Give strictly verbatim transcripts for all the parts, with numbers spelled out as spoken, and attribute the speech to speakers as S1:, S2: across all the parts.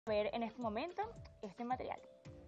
S1: ver en este momento este material.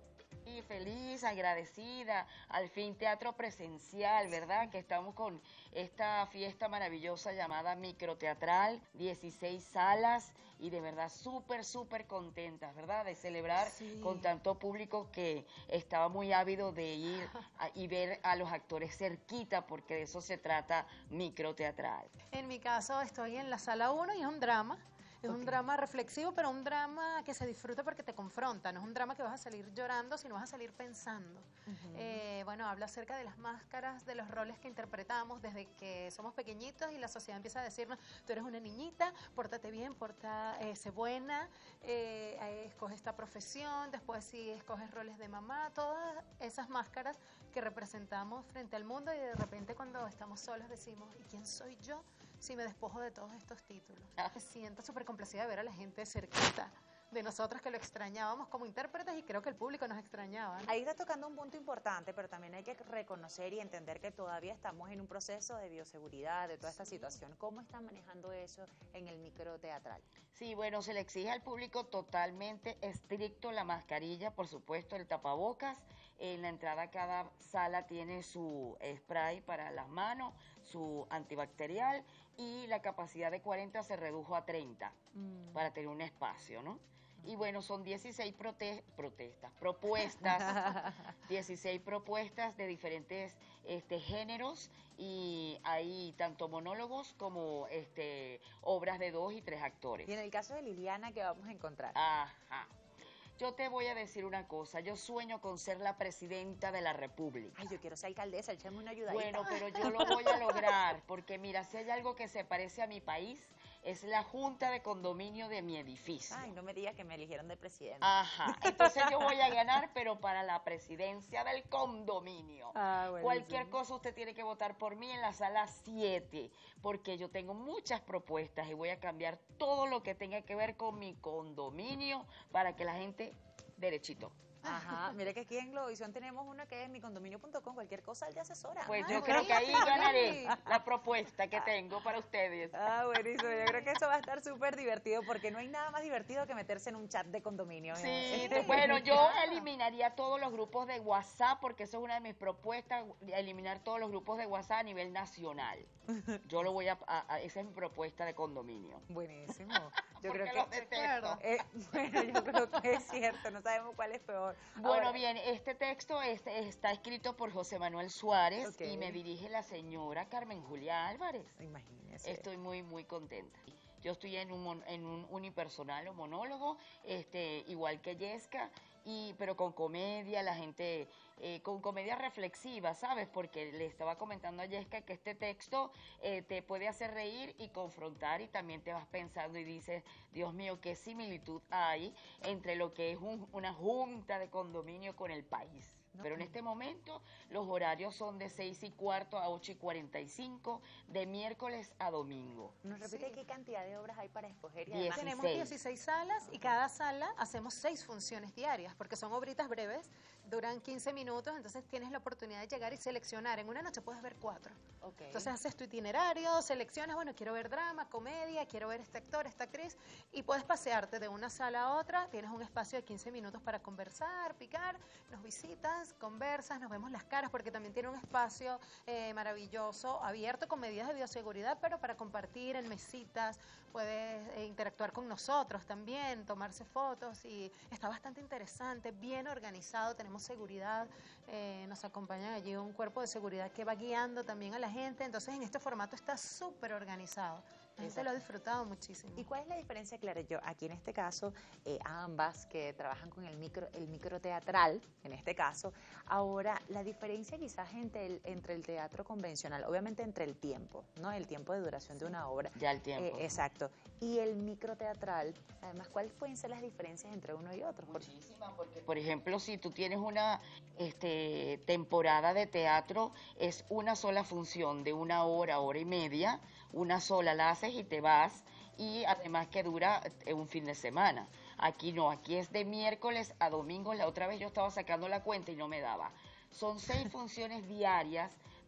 S2: Y feliz, agradecida, al fin teatro presencial, ¿verdad? Que estamos con esta fiesta maravillosa llamada Microteatral, dieciséis salas y de verdad súper, súper contentas, ¿verdad? De celebrar
S3: Sí.
S2: con tanto público que estaba muy ávido de ir a, y ver a los actores cerquita, porque de eso se trata Microteatral.
S3: En mi caso estoy en la sala uno y es un drama. Es
S2: Ok.
S3: un drama reflexivo, pero un drama que se disfruta porque te confronta. No es un drama que vas a salir llorando, sino vas a salir pensando. Eh, bueno, habla acerca de las máscaras, de los roles que interpretamos desde que somos pequeñitos y la sociedad empieza a decirnos, tú eres una niñita, pórtate bien, porta, eh, sé buena, eh, eh, escoge esta profesión, después sí escoges roles de mamá, todas esas máscaras que representamos frente al mundo y de repente cuando estamos solos decimos, ¿y quién soy yo si me despojo de todos estos títulos?
S2: Ah.
S3: Me siento súper complacida de ver a la gente cerquita de nosotros que lo extrañábamos como intérpretes y creo que el público nos extrañaba, ¿no?
S4: Ahí está tocando un punto importante, pero también hay que reconocer y entender que todavía estamos en un proceso de bioseguridad, de toda esta situación. ¿Cómo están manejando eso en el microteatral?
S2: Sí, bueno, se le exige al público totalmente estricto la mascarilla, por supuesto, el tapabocas. En la entrada cada sala tiene su spray para las manos, su antibacterial y la capacidad de cuarenta se redujo a treinta
S4: Mm.
S2: para tener un espacio, ¿no? Y bueno, son dieciséis prote protestas, propuestas, dieciséis propuestas de diferentes este, géneros y hay tanto monólogos como este, obras de dos y tres actores.
S4: Y en el caso de Liliana, ¿qué vamos a encontrar?
S2: Ajá. Yo te voy a decir una cosa, yo sueño con ser la presidenta de la República.
S4: Ay, yo quiero ser alcaldesa, échame una ayudadita.
S2: Bueno, pero yo lo voy a lograr, porque mira, si hay algo que se parece a mi país, es la junta de condominio de mi edificio.
S4: Ay, no me digas que me eligieron de presidente.
S2: Ajá, entonces yo voy a ganar, pero para la presidencia del condominio.
S4: Ah, buenísimo.
S2: Cualquier cosa usted tiene que votar por mí en la sala siete, porque yo tengo muchas propuestas y voy a cambiar todo lo que tenga que ver con mi condominio para que la gente derechito.
S4: Ajá, mire que aquí en Globovisión tenemos una que es mi condominio punto com, cualquier cosa él te asesora.
S2: Pues
S3: Ay,
S2: yo creo que ahí
S3: buenísimo.
S2: ganaré la propuesta que tengo para ustedes.
S4: Ah, buenísimo, yo creo que eso va a estar súper divertido porque no hay nada más divertido que meterse en un chat de condominio.
S2: Sí, bueno, yo eliminaría todos los grupos de WhatsApp porque eso es una de mis propuestas, eliminar todos los grupos de WhatsApp a nivel nacional. Yo lo voy a, a- a- esa es mi propuesta de condominio.
S4: Buenísimo. Yo
S2: Porque
S4: creo
S2: los
S4: que
S2: detesto.
S4: Eh, bueno, yo creo que es cierto, no sabemos cuál es peor.
S2: Bueno,
S4: Ahora,
S2: bien, este texto este, está escrito por José Manuel Suárez
S4: Ok.
S2: y me dirige la señora Carmen Julia Álvarez.
S4: imagínese.
S2: Estoy muy, muy contenta. Yo estoy en un, mon- en un unipersonal o monólogo, este, igual que Yesca, y, pero con comedia, la gente, eh, con comedia reflexiva, ¿sabes? Porque le estaba comentando a Yesca que este texto eh, te puede hacer reír y confrontar y también te vas pensando y dices, Dios mío, qué similitud hay entre lo que es un- una junta de condominio con el país.
S4: No,
S2: Pero en
S4: no.
S2: este momento los horarios son de seis y cuarto a ocho y cuarenta y cinco, de miércoles a domingo.
S4: Nos repite
S3: Sí.
S4: qué cantidad de obras hay para escoger y
S2: Diez.
S4: además
S3: Tenemos
S2: dieciséis.
S3: dieciséis salas y cada sala hacemos seis funciones diarias porque son obritas breves, duran quince minutos, entonces tienes la oportunidad de llegar y seleccionar. En una noche puedes ver cuatro.
S4: Ok.
S3: Entonces haces tu itinerario, seleccionas, bueno, quiero ver drama, comedia, quiero ver este actor, esta actriz, y puedes pasearte de una sala a otra, tienes un espacio de quince minutos para conversar, picar, nos visitas, conversas, nos vemos las caras, porque también tiene un espacio eh, maravilloso, abierto con medidas de bioseguridad, pero para compartir en mesitas, puedes eh, interactuar con nosotros también, tomarse fotos, y está bastante interesante, bien organizado, tenemos seguridad, eh, nos acompañan allí un cuerpo de seguridad que va guiando también a la gente, entonces en este formato está súper organizado, la gente lo ha disfrutado muchísimo.
S4: ¿Y cuál es la diferencia, Clara? Yo, aquí en este caso, eh, ambas que trabajan con el micro, el microteatral, en este caso, ahora, la diferencia quizás entre el, entre el teatro convencional, obviamente entre el tiempo, ¿no? El tiempo de duración de una obra.
S2: Ya el tiempo.
S4: Eh, exacto. Y el microteatral, además, ¿cuáles pueden ser las diferencias entre uno y otro? Porque-
S2: Muchísimas, porque por ejemplo, si tú tienes una este, temporada de teatro, es una sola función de una hora, hora y media, una sola la haces y te vas, y además que dura eh, un fin de semana. Aquí no, aquí es de miércoles a domingo. La otra vez yo estaba sacando la cuenta y no me daba. Son seis funciones diarias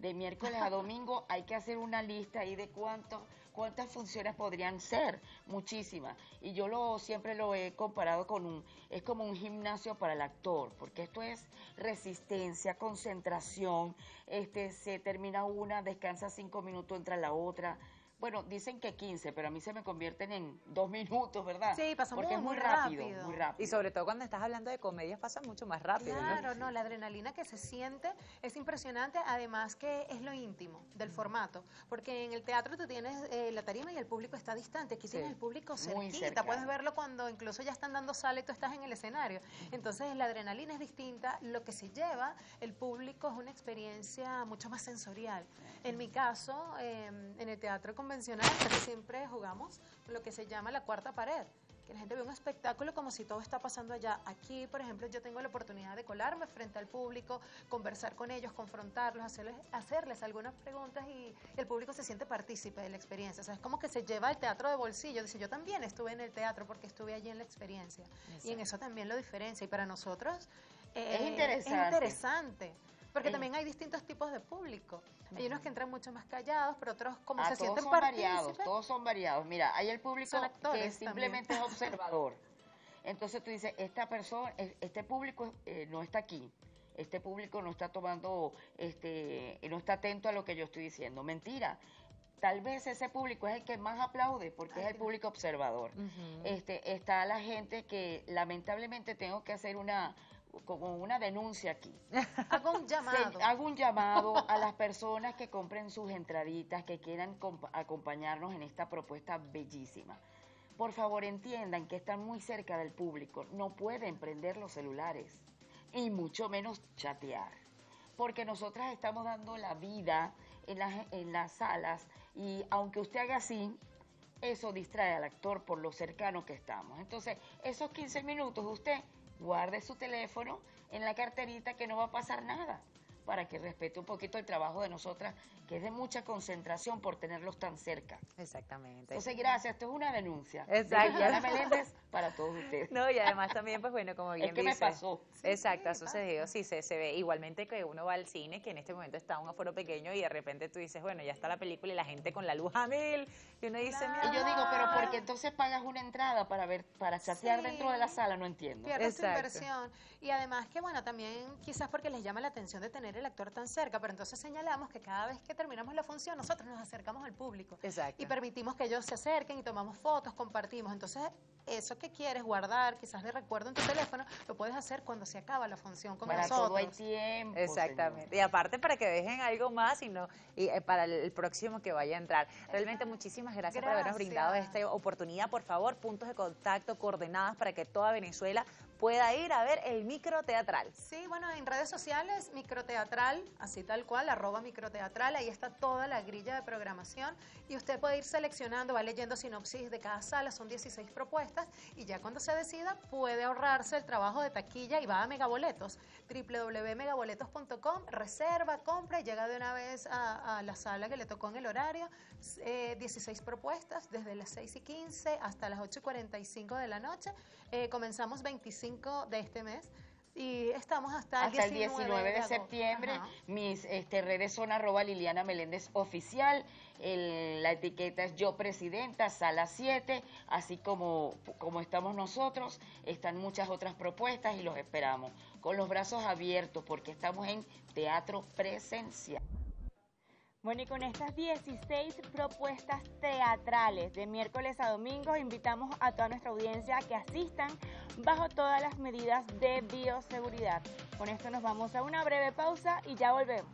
S2: de miércoles a domingo hay que hacer una lista ahí de cuántos, cuántas funciones podrían ser, muchísimas. Y yo lo siempre lo he comparado con un, es como un gimnasio para el actor, porque esto es resistencia, concentración, este, se termina una, descansa cinco minutos, entra la otra. Bueno, dicen que quince, pero a mí se me convierten en dos minutos, ¿verdad?
S3: Sí, pasa
S2: Porque
S3: muy,
S2: es muy
S3: muy
S2: rápido,
S3: rápido.
S2: muy rápido.
S4: Y sobre todo cuando estás hablando de comedias pasa mucho más rápido, ¿no?
S3: Claro, no, la adrenalina que se siente es impresionante, además que es lo íntimo del formato, porque en el teatro tú tienes eh, la tarima y el público está distante, aquí
S4: Sí,
S3: tienes el público
S2: muy
S3: cerquita,
S2: cercano.
S3: puedes verlo cuando incluso ya están dando sala y tú estás en el escenario, entonces la adrenalina es distinta, lo que se lleva el público es una experiencia mucho más sensorial. En mi caso, eh, en el teatro convencional casi siempre jugamos lo que se llama la cuarta pared, que la gente ve un espectáculo como si todo está pasando allá. Aquí, por ejemplo, yo tengo la oportunidad de colarme frente al público, conversar con ellos, confrontarlos, hacerles, hacerles algunas preguntas y el público se siente partícipe de la experiencia. O sea, es como que se lleva el teatro de bolsillo. Dice, yo también estuve en el teatro porque estuve allí en la experiencia.
S4: Exacto.
S3: Y en eso también lo diferencia. Y para nosotros eh,
S2: Es interesante.
S3: Es interesante. Porque
S2: Es-
S3: también hay distintos tipos de público. Hay unos que entran mucho más callados, pero otros como
S2: Ah,
S3: se
S2: todos
S3: sienten
S2: son variados,
S3: partícipes.
S2: todos son variados. Mira, hay el público
S3: Son
S2: que
S3: actores
S2: simplemente es observador. Entonces tú dices, esta persona, e- este público eh, no está aquí. Este público no está tomando, este, no está atento a lo que yo estoy diciendo. Mentira. Tal vez ese público es el que más aplaude porque
S3: Ay,
S2: es el
S3: claro.
S2: público observador.
S4: Ujú.
S2: Este, está la gente que lamentablemente tengo que hacer una, como una denuncia aquí.
S3: Hago un
S2: Se-
S3: llamado.
S2: hago un llamado a las personas que compren sus entraditas, que quieran comp- acompañarnos en esta propuesta bellísima. Por favor, entiendan que están muy cerca del público, no pueden prender los celulares y mucho menos chatear, porque nosotras estamos dando la vida en las, en las salas y aunque usted haga así, eso distrae al actor por lo cercano que estamos. Entonces, esos quince minutos usted guarde su teléfono en la carterita que no va a pasar nada, para que respete un poquito el trabajo de nosotras, que es de mucha concentración por tenerlos tan cerca.
S4: Exactamente.
S2: Entonces, gracias, esto es una denuncia.
S4: Exacto.
S2: De Liliana Meléndez para todos ustedes.
S4: No, y además también, pues bueno, como bien
S2: Es que me
S4: dices,
S2: pasó.
S4: Exacto, ha
S3: sí,
S4: sucedido, sí, se, se ve igualmente que uno va al cine, que en este momento está un aforo pequeño y de repente tú dices, bueno, ya está la película y la gente con la luz a mil, y uno dice,
S3: Claro.
S2: Y yo digo, pero
S3: Ah.
S2: ¿por qué entonces pagas una entrada para ver, para chatear
S3: Sí.
S2: dentro de la sala? No entiendo.
S3: Pierdes tu
S4: Exacto.
S3: inversión. Y además que, bueno, también quizás porque les llama la atención de tener el actor tan cerca, pero entonces señalamos que cada vez que terminamos la función, nosotros nos acercamos al público.
S4: Exacto.
S3: Y permitimos que ellos se acerquen y tomamos fotos, compartimos. Entonces, eso que quieres guardar, quizás de recuerdo en tu teléfono, lo puedes hacer cuando se acaba la función con
S2: Para
S3: nosotros.
S2: todo hay tiempo.
S4: Exactamente. Y aparte para que dejen algo más y, no, y eh, para el, el próximo que vaya a entrar. Realmente muchísimas gracias, por habernos brindado
S3: Gracias.
S4: esta oportunidad. Por favor, puntos de contacto, coordenadas para que toda Venezuela pueda ir a ver el microteatral.
S3: Sí, bueno, en redes sociales, microteatral, así tal cual, arroba microteatral, ahí está toda la grilla de programación y usted puede ir seleccionando, va leyendo sinopsis de cada sala, son dieciséis propuestas y ya cuando se decida puede ahorrarse el trabajo de taquilla y va a Megaboletos, w w w punto megaboletos punto com, reserva, compra y llega de una vez a, a la sala que le tocó en el horario, eh, dieciséis propuestas desde las seis y quince hasta las ocho y cuarenta y cinco de la noche, eh, comenzamos veinticinco de este mes y estamos hasta,
S2: Hasta el
S3: diecinueve
S2: diecinueve de
S3: agosto.
S2: septiembre.
S3: Ajá.
S2: Mis este, redes son arroba Liliana Meléndez Oficial. El- la etiqueta es Yo Presidenta, Sala siete. Así como, como estamos nosotros, están muchas otras propuestas y los esperamos con los brazos abiertos porque estamos en teatro presencial.
S1: Bueno, y con estas dieciséis propuestas teatrales de miércoles a domingo, invitamos a toda nuestra audiencia a que asistan bajo todas las medidas de bioseguridad. Con esto nos vamos a una breve pausa y ya volvemos.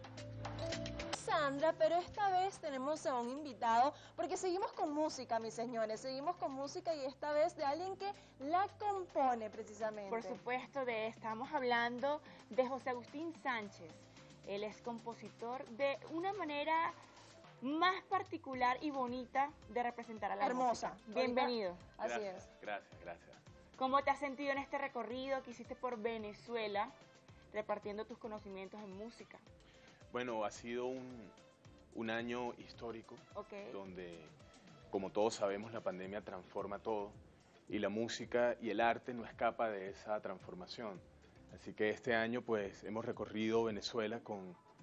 S5: Sandra, pero esta vez tenemos a un invitado porque seguimos con música, mis señores, seguimos con música y esta vez de alguien que la compone precisamente.
S1: Por supuesto, de estamos hablando de José Agustín Sánchez. Él es compositor de una manera más particular y bonita de representar a la
S5: Hermosa.
S1: música. Bienvenido.
S5: Así
S6: Gracias,
S5: es.
S6: gracias, gracias.
S1: ¿Cómo te has sentido en este recorrido que hiciste por Venezuela repartiendo tus conocimientos en música?
S6: Bueno, ha sido un, un año histórico
S1: Ok.
S6: donde, como todos sabemos, la pandemia transforma todo y la música y el arte no escapa de esa transformación. Así que este año pues hemos recorrido Venezuela con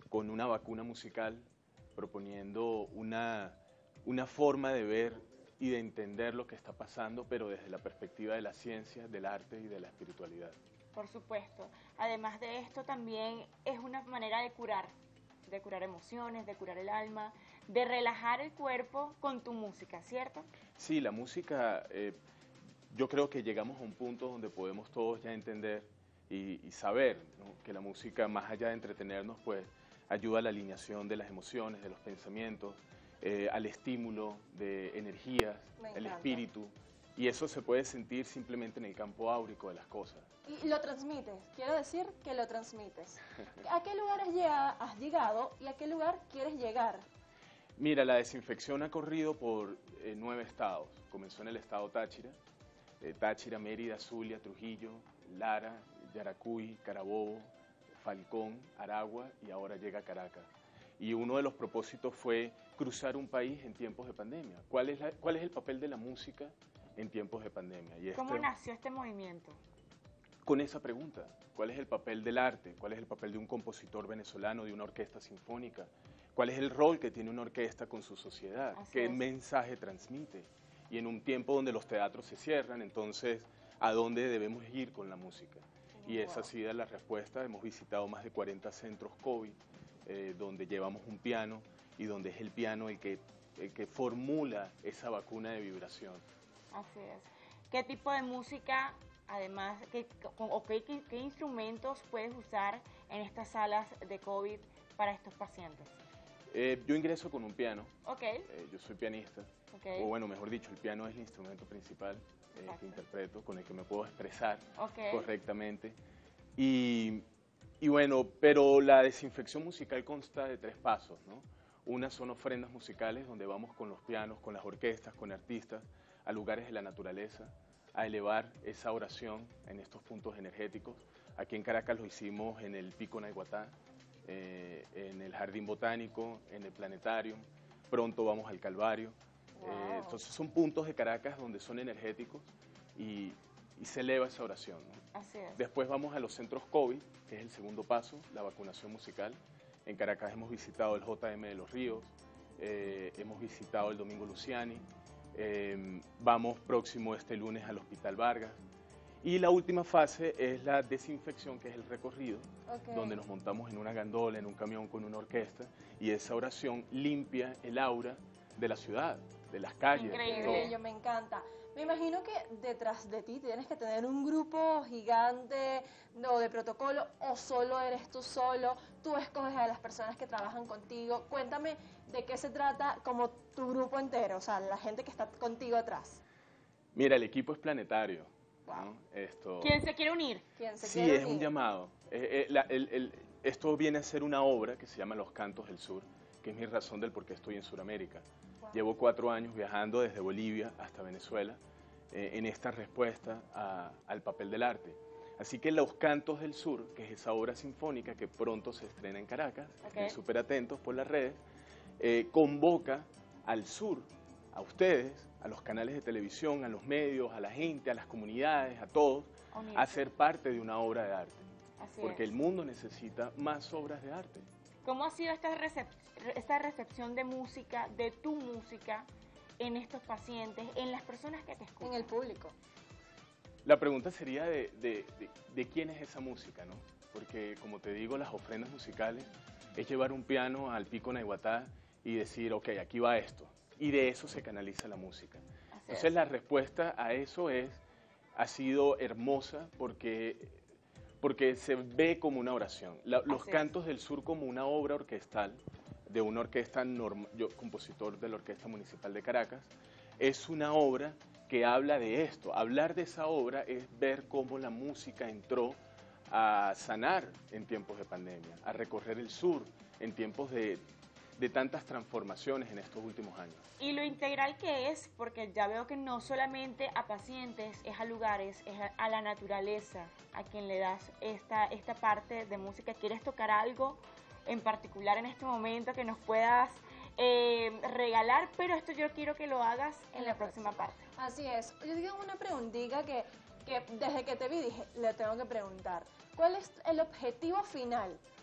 S6: con una vacuna musical, proponiendo una, una forma de ver y de entender lo que está pasando, pero desde la perspectiva de la ciencia, del arte y de la espiritualidad.
S1: Por supuesto. Además de esto, también es una manera de curar, de curar emociones, de curar el alma, de relajar el cuerpo con tu música, ¿cierto?
S6: Sí, la música, eh, yo creo que llegamos a un punto donde podemos todos ya entender y, y saber, ¿no?, que la música, más allá de entretenernos, pues ayuda a la alineación de las emociones, de los pensamientos, eh, al estímulo de energías, el espíritu, y eso se puede sentir simplemente en el campo áurico de las cosas.
S5: Y lo transmites, quiero decir que lo transmites. ¿A qué lugar has llegado, has llegado y a qué lugar quieres llegar?
S6: Mira, la desinfección ha corrido por eh, nueve estados. Comenzó en el estado Táchira, eh, Táchira, Mérida, Zulia, Trujillo, Lara, Yaracuy, Carabobo, Falcón, Aragua y ahora llega a Caracas. Y uno de los propósitos fue cruzar un país en tiempos de pandemia. ¿Cuál es, la, cuál es el papel de la música en tiempos de pandemia? Y
S1: ¿Cómo
S6: este,
S1: nació este movimiento?
S6: Con esa pregunta, ¿cuál es el papel del arte? ¿Cuál es el papel de un compositor venezolano, de una orquesta sinfónica? ¿Cuál es el rol que tiene una orquesta con su sociedad?
S1: Así
S6: ¿Qué
S1: es.
S6: mensaje transmite? Y en un tiempo donde los teatros se cierran, entonces, ¿a dónde debemos ir con la música? Y esa ha sido la respuesta. Hemos visitado más de cuarenta centros COVID, eh, donde llevamos un piano y donde es el piano el que, el que formula esa vacuna de vibración.
S1: Así es. ¿Qué tipo de música, además, qué, o qué, qué, qué instrumentos puedes usar en estas salas de COVID para estos pacientes?
S6: Eh, yo ingreso con un piano.
S1: Ok.
S6: Eh, yo soy pianista.
S1: Okay.
S6: O bueno, mejor dicho, el piano es el instrumento principal eh, que interpreto, con el que me puedo expresar
S1: okay.
S6: correctamente. Y, y bueno, pero la desinfección musical consta de tres pasos, ¿no? Una son ofrendas musicales, donde vamos con los pianos, con las orquestas, con artistas, a lugares de la naturaleza, a elevar esa oración en estos puntos energéticos. Aquí en Caracas lo hicimos en el Pico Naiguatá, eh, en el Jardín Botánico, en el Planetario. Pronto vamos al Calvario.
S5: Wow.
S6: Eh, entonces son puntos de Caracas donde son energéticos y, y se eleva esa oración, ¿no?
S1: Así es.
S6: Después vamos a los centros COVID, que es el segundo paso, la vacunación musical. En Caracas hemos visitado el J M de los Ríos, eh, hemos visitado el Domingo Luciani, eh, vamos próximo este lunes al Hospital Vargas. Y la última fase es la desinfección, que es el recorrido,
S5: Okay.
S6: donde nos montamos en una gandola, en un camión con una orquesta, y esa oración limpia el aura de la ciudad, de las calles.
S1: Increíble.
S6: de
S5: Qué
S6: todo.
S5: bello, me encanta. Me imagino que detrás de ti tienes que tener un grupo gigante no, de protocolo, o solo eres tú solo, tú escoges a las personas que trabajan contigo. Cuéntame de qué se trata como tu grupo entero, o sea, la gente que está contigo atrás.
S6: Mira, el equipo es planetario,
S5: Wow.
S6: ¿no? Esto,
S1: ¿Quién se quiere unir?
S5: ¿Quién se
S6: sí,
S5: quiere
S6: es un
S5: unir?
S6: llamado. Eh, eh, la- el- el- esto viene a ser una obra que se llama Los Cantos del Sur, que es mi razón del por qué estoy en Sudamérica.
S5: Wow.
S6: Llevo cuatro años viajando desde Bolivia hasta Venezuela eh, en esta respuesta a- al papel del arte. Así que Los Cantos del Sur, que es esa obra sinfónica que pronto se estrena en Caracas,
S1: Ok.
S6: estén súper atentos por las redes, eh, convoca al sur, a ustedes, a los canales de televisión, a los medios, a la gente, a las comunidades, a todos,
S1: A unirse.
S6: a ser parte de una obra de arte.
S1: Así
S6: Porque
S1: es.
S6: el mundo necesita más obras de arte.
S1: ¿Cómo ha sido esta, recep esta recepción de música, de tu música, en estos pacientes, en las personas que te escuchan?
S5: En el público.
S6: La pregunta sería de, de, de, de quién es esa música, ¿no? Porque, como te digo, las ofrendas musicales es llevar un piano al Pico Naiguatá y decir, ok, aquí va esto. Y de eso se canaliza la música.
S1: Así
S6: Entonces,
S1: es.
S6: la respuesta a eso es, ha sido hermosa porque, porque se ve como una oración. La- los
S1: Así es.
S6: Cantos del Sur como una obra orquestal de una orquesta normal, yo compositor de la Orquesta Municipal de Caracas, es una obra que habla de esto. Hablar de esa obra es ver cómo la música entró a sanar en tiempos de pandemia, a recorrer el sur en tiempos de, de tantas transformaciones en estos últimos años.
S1: Y lo integral que es, porque ya veo que no solamente a pacientes, es a lugares, es a, a la naturaleza, a quien le das esta, esta parte de música. ¿Quieres tocar algo en particular en este momento que nos puedas eh, regalar? Pero esto yo quiero que lo hagas en la próxima parte.
S5: Así es. Yo digo una preguntita que, que desde que te vi dije, le tengo que preguntar. ¿Cuál es el objetivo final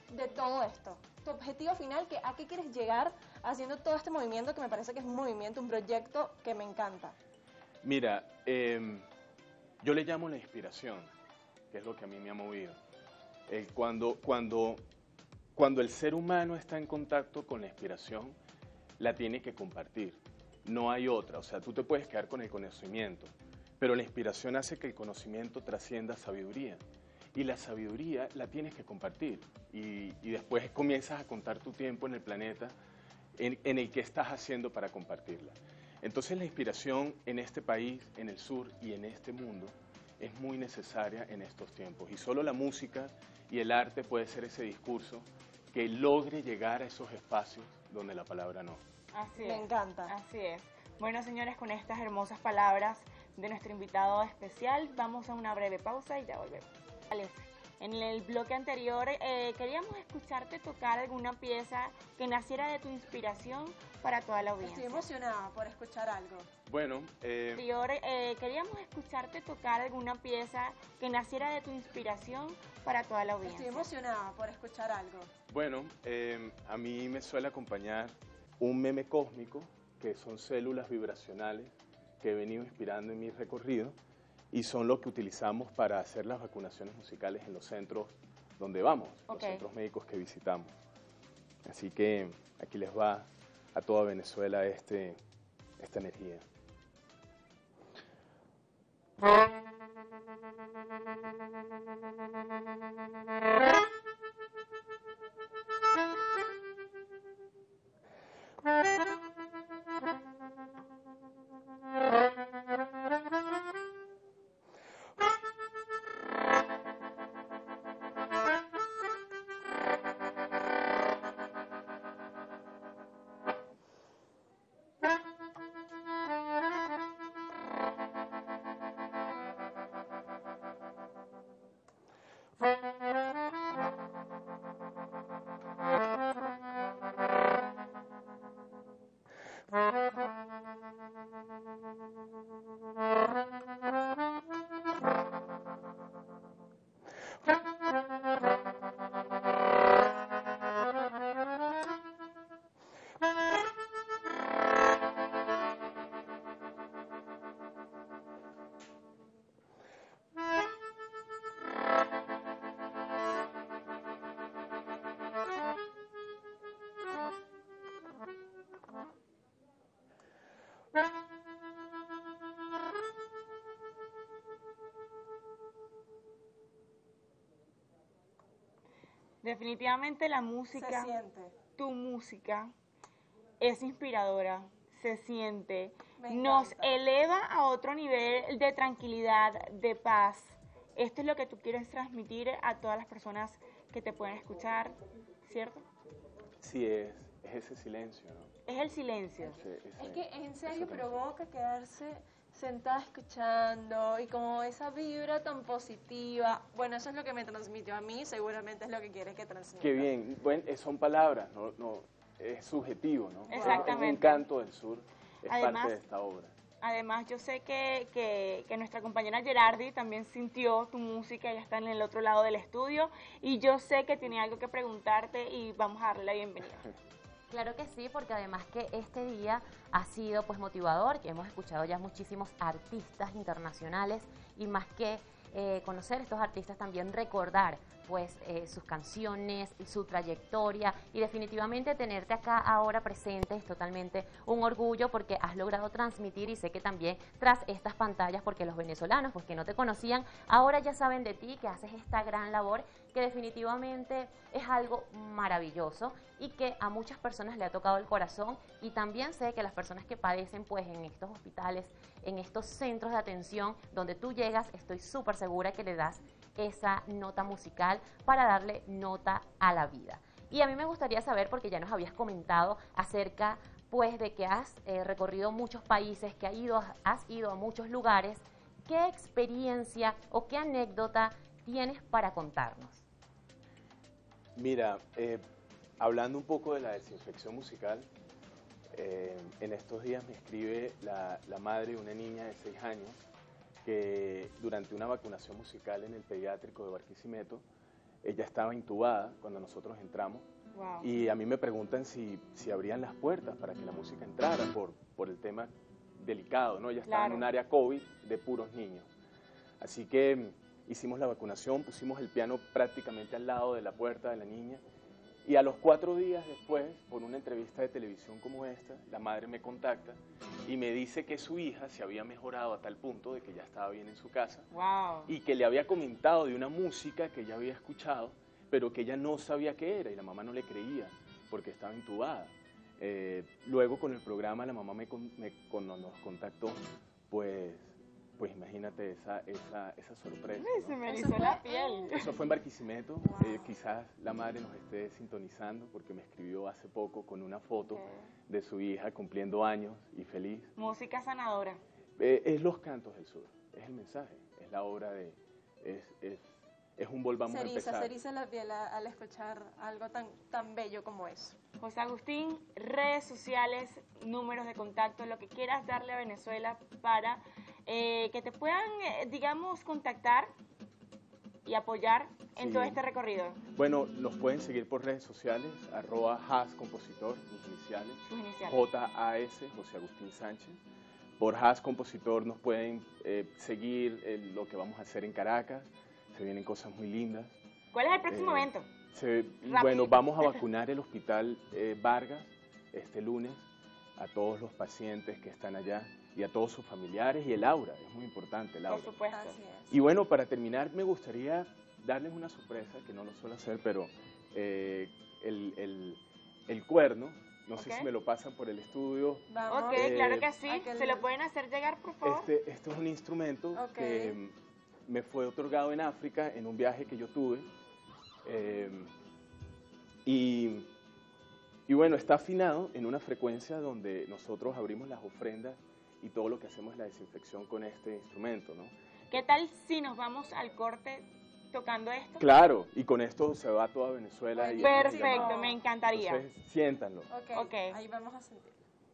S5: de todo esto? Tu objetivo final, que, ¿a qué quieres llegar haciendo todo este movimiento que me parece que es un movimiento, un proyecto que me encanta?
S6: Mira, eh, yo le llamo la inspiración, que es lo que a mí me ha movido. Eh, cuando, cuando, cuando el ser humano está en contacto con la inspiración, la tiene que compartir. No hay otra. O sea, tú te puedes quedar con el conocimiento, pero la inspiración hace que el conocimiento trascienda sabiduría. Y la sabiduría la tienes que compartir. Y, y después comienzas a contar tu tiempo en el planeta en, en el que estás haciendo para compartirla. Entonces la inspiración en este país, en el sur y en este mundo es muy necesaria en estos tiempos. Y solo la música y el arte puede ser ese discurso que logre llegar a esos espacios donde la palabra no.
S1: Así
S5: Me
S1: es.
S5: encanta.
S1: Así es. Bueno, señores, con estas hermosas palabras de nuestro invitado especial, vamos a una breve pausa y ya volvemos. Alex, en el bloque anterior eh, queríamos escucharte tocar alguna pieza que naciera de tu inspiración para toda la audiencia.
S5: Estoy emocionada por escuchar algo.
S6: Bueno, eh,
S1: Anterior, eh, queríamos escucharte tocar alguna pieza que naciera de tu inspiración para toda la audiencia.
S5: Estoy emocionada por escuchar algo.
S6: bueno eh, a mí me suele acompañar un meme cósmico, que son células vibracionales que he venido inspirando en mi recorrido y son lo que utilizamos para hacer las vacunaciones musicales en los centros donde vamos,
S1: Ok.
S6: los centros médicos que visitamos. Así que aquí les va a toda Venezuela este, esta energía.
S1: Definitivamente la
S5: Se
S1: música,
S5: siente.
S1: tu música, es inspiradora, se siente,
S5: Me
S1: nos
S5: encanta.
S1: eleva a otro nivel de tranquilidad, de paz. Esto es lo que tú quieres transmitir a todas las personas que te pueden escuchar, ¿cierto?
S6: Sí, es, es ese silencio, ¿no?
S1: Es el silencio.
S6: Ese- ese-
S5: Es que en serio
S6: esa
S5: provoca quedarse sentada escuchando y como esa vibra tan positiva. Bueno, eso es lo que me transmitió a mí, seguramente es lo que quiere que transmita.
S6: Qué bien, bueno, eh, son palabras, no, no, es subjetivo, ¿no?
S1: Exactamente.
S6: Es un canto del sur, es
S1: Además-
S6: parte de esta obra.
S1: Además, yo sé que, que, que nuestra compañera Gerardi también sintió tu música, ella está en el otro lado del estudio, y yo sé que tiene algo que preguntarte y vamos a darle la bienvenida.
S7: Claro que sí, porque además que este día ha sido pues motivador, que hemos escuchado ya muchísimos artistas internacionales y más que eh, conocer estos artistas también recordar pues eh, sus canciones y su trayectoria y definitivamente tenerte acá ahora presente es totalmente un orgullo porque has logrado transmitir y sé que también tras estas pantallas porque los venezolanos pues que no te conocían ahora ya saben de ti que haces esta gran labor que definitivamente es algo maravilloso y que a muchas personas le ha tocado el corazón y también sé que las personas que padecen pues en estos hospitales, en estos centros de atención donde tú llegas, estoy súper segura que le das esa nota musical para darle nota a la vida. Y a mí me gustaría saber, porque ya nos habías comentado acerca pues de que has eh, recorrido muchos países, que has ido, has ido a muchos lugares, ¿qué experiencia o qué anécdota tienes para contarnos?
S6: Mira, eh, hablando un poco de la desinfección musical, eh, en estos días me escribe la, la madre de una niña de seis años que durante una vacunación musical en el pediátrico de Barquisimeto ella estaba intubada cuando nosotros entramos.
S1: Wow.
S6: Y a mí me preguntan si, si abrían las puertas para que la música entrara por, por el tema delicado, ¿no? Ella estaba
S1: Claro.
S6: en un área COVID de puros niños. Así que mm, hicimos la vacunación, pusimos el piano prácticamente al lado de la puerta de la niña. Y a los cuatro días después, por una entrevista de televisión como esta, la madre me contacta y me dice que su hija se había mejorado a tal punto de que ya estaba bien en su casa
S1: Wow.
S6: y que le había comentado de una música que ella había escuchado, pero que ella no sabía qué era y la mamá no le creía porque estaba intubada. Eh, luego con el programa la mamá me, con- me- cuando nos contactó, pues, pues imagínate esa, esa, esa sorpresa,
S1: Ay,
S6: ¿no?
S1: se me
S5: Eso
S1: erizó
S5: fue
S1: la piel.
S6: Eso fue en Barquisimeto.
S5: Wow.
S6: Eh, quizás la madre nos esté sintonizando porque me escribió hace poco con una foto
S1: Ok.
S6: de su hija cumpliendo años y feliz.
S1: Música sanadora.
S6: Eh, es Los Cantos del Sur, es el mensaje, es la obra de, es, es, es un volvamos
S5: Se
S6: a
S5: eriza,
S6: empezar.
S5: se eriza la piel a- al escuchar algo tan, tan bello como eso.
S1: José Agustín, redes sociales, números de contacto, lo que quieras darle a Venezuela para eh, que te puedan, eh, digamos, contactar y apoyar en
S6: Sí.
S1: todo este recorrido.
S6: Bueno, nos pueden seguir por redes sociales, arroba Has Compositor, mis iniciales,
S1: Sus iniciales.
S6: J A S, José Agustín Sánchez. Por Has Compositor nos pueden eh, seguir eh, lo que vamos a hacer en Caracas, se vienen cosas muy lindas.
S1: ¿Cuál es el próximo
S6: Eh,
S1: evento?
S6: Se-
S1: Rápido.
S6: bueno, vamos a vacunar el Hospital eh, Vargas este lunes a todos los pacientes que están allá y a todos sus familiares y el aura, es muy importante el
S1: Por
S6: aura.
S1: supuesto.
S5: Así es.
S6: Y bueno, para terminar me gustaría darles una sorpresa, que no lo suelo hacer, pero eh, el, el- el cuerno, no sé
S1: Ok.
S6: si me lo pasan por el estudio.
S5: Vamos.
S1: Ok,
S6: Eh,
S1: claro que sí.
S5: aquel-
S1: ¿Se lo pueden hacer llegar, por favor?
S6: Este, este es un instrumento
S5: Ok.
S6: que mm, me fue otorgado en África en un viaje que yo tuve. Eh, y, y bueno, está afinado en una frecuencia donde nosotros abrimos las ofrendas y todo lo que hacemos es la desinfección con este instrumento, ¿no?
S1: ¿Qué tal si nos vamos al corte tocando esto?
S6: Claro, y con esto se va a toda Venezuela. y
S1: Perfecto, me encantaría.
S6: Entonces, siéntanlo.
S5: Ok,
S1: Ok.
S5: ahí vamos a sentir.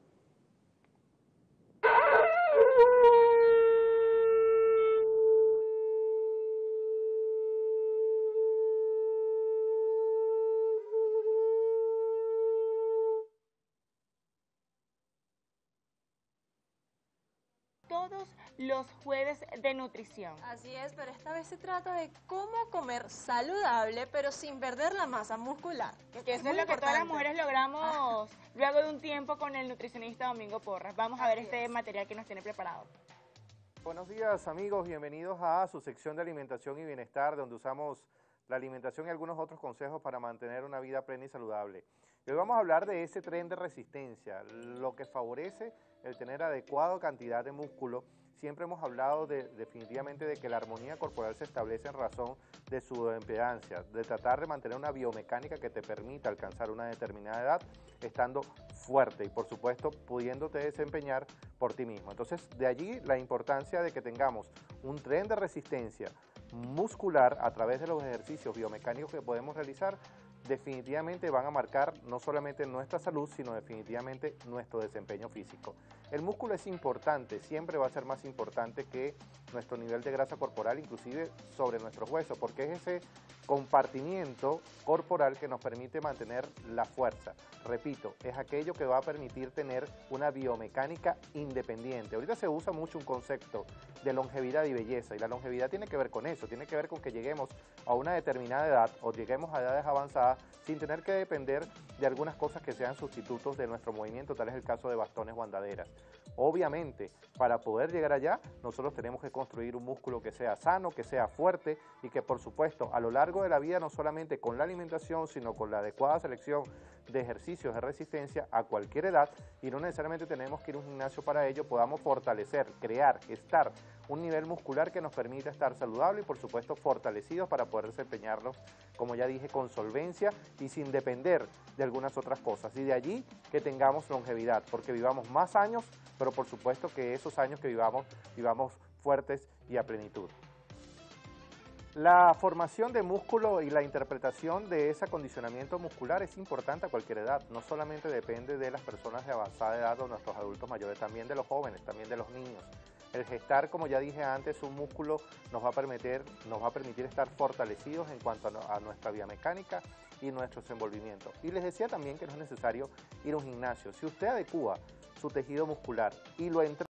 S1: Todos los jueves de nutrición.
S5: Así es, pero esta vez se trata de cómo comer saludable, pero sin perder la masa muscular.
S1: Que eso
S5: muy
S1: es lo que todas las
S5: importante.
S1: mujeres logramos luego de un tiempo con el nutricionista Domingo Porras. Vamos a ver
S5: Así
S1: este
S5: es.
S1: material que nos tiene preparado.
S8: Buenos días amigos, bienvenidos a su sección de alimentación y bienestar, donde usamos la alimentación y algunos otros consejos para mantener una vida plena y saludable. Y hoy vamos a hablar de ese tren de resistencia, lo que favorece el tener adecuada cantidad de músculo. Siempre hemos hablado de, definitivamente de que la armonía corporal se establece en razón de su impedancia, de tratar de mantener una biomecánica que te permita alcanzar una determinada edad estando fuerte y por supuesto pudiéndote desempeñar por ti mismo. Entonces de allí la importancia de que tengamos un tren de resistencia muscular a través de los ejercicios biomecánicos que podemos realizar, definitivamente van a marcar no solamente nuestra salud, sino definitivamente nuestro desempeño físico. El músculo es importante, siempre va a ser más importante que nuestro nivel de grasa corporal, inclusive sobre nuestros huesos, porque es ese compartimiento corporal que nos permite mantener la fuerza. Repito, es aquello que va a permitir tener una biomecánica independiente. Ahorita se usa mucho un concepto de longevidad y belleza, y la longevidad tiene que ver con eso, tiene que ver con que lleguemos a una determinada edad o lleguemos a edades avanzadas sin tener que depender de algunas cosas que sean sustitutos de nuestro movimiento, tal es el caso de bastones o andaderas. Obviamente, para poder llegar allá, nosotros tenemos que construir un músculo que sea sano, que sea fuerte y que por supuesto a lo largo de la vida, no solamente con la alimentación, sino con la adecuada selección de ejercicios de resistencia a cualquier edad, y no necesariamente tenemos que ir a un gimnasio para ello, podamos fortalecer, crear, gestar un nivel muscular que nos permita estar saludable y por supuesto fortalecidos para poder desempeñarlos, como ya dije, con solvencia y sin depender de algunas otras cosas. Y de allí que tengamos longevidad, porque vivamos más años, pero por supuesto que esos años que vivamos, vivamos fuertes y a plenitud. La formación de músculo y la interpretación de ese acondicionamiento muscular es importante a cualquier edad. No solamente depende de las personas de avanzada edad o nuestros adultos mayores, también de los jóvenes, también de los niños. El gestar, como ya dije antes, un músculo nos va a permitir, nos va a permitir estar fortalecidos en cuanto a, no, a nuestra biomecánica y nuestro desenvolvimiento. Y les decía también que no es necesario ir a un gimnasio. Si usted adecúa su tejido muscular y lo entrena,